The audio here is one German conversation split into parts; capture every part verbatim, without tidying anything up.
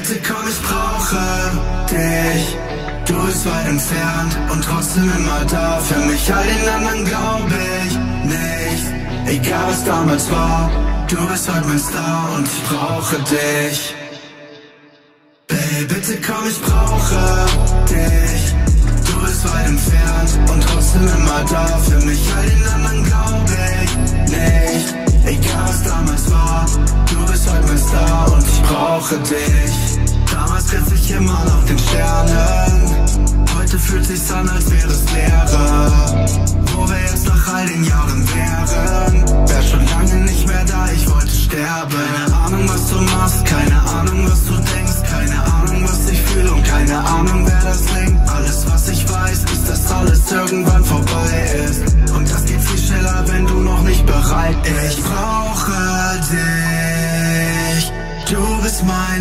bitte komm, ich brauche dich. Du bist weit entfernt und trotzdem immer da. Für mich, all den anderen glaub ich nicht. Egal was damals war, du bist heute mein Star und ich brauche dich. Baby, bitte komm, ich brauche dich. Du bist weit entfernt und trotzdem immer da. Für mich, all den anderen glaub ich nicht. Egal was damals war, du bist heute mein Star und ich brauche dich. Damals riss ich immer nach den Sternen. Heute fühlt sich's an, als wäre es Leere. Wo wir jetzt nach all den Jahren wären, wär schon lange nicht mehr da, ich wollte sterben. Keine Ahnung, was du machst, keine Ahnung, was du denkst, keine Ahnung, was ich fühle und keine Ahnung, wer das lenkt. Alles, was ich weiß, ist, dass alles irgendwann vorbei ist. Und das geht viel schneller, wenn du noch nicht bereit bist. Ich brauche dich, du bist mein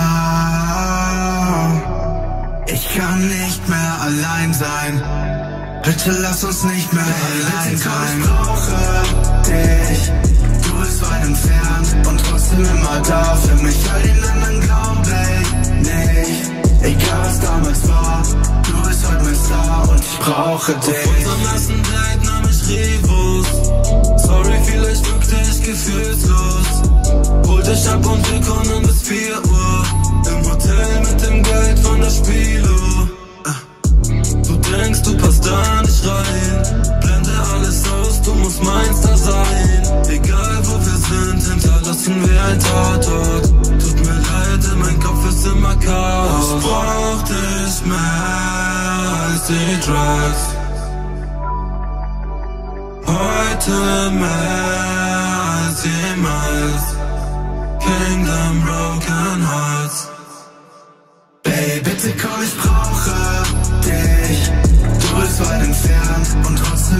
Star. Ich kann nicht mehr allein sein. Bitte lass uns nicht mehr allein sein. Ich brauche dich, du bist weit entfernt und trotzdem immer da. Für mich, all den anderen glaub ich nicht. Egal was damals war, du bist heute mein Star und ich brauche dich. Auf unserem ersten Date nahm ich Rivus. Sorry, vielleicht wirkte ich gefühlslos. Holt dich ab und wir konnten bis vier Uhr im Hotel mit dem Geld von der Spielo. Du denkst, du passt da nicht rein. Blende alles aus, du musst mein Star sein. Egal wo wir sind, hinterlassen wir ein Tatort. Tut mir leid, in mein Kopf ist immer Chaos. Ich brauch dich mehr als die Drugs. Heute mehr als jemals. Kingdom Broken Hearts. Baby, bitte komm, ich brauche dich. Du bist weit entfernt und trotzdem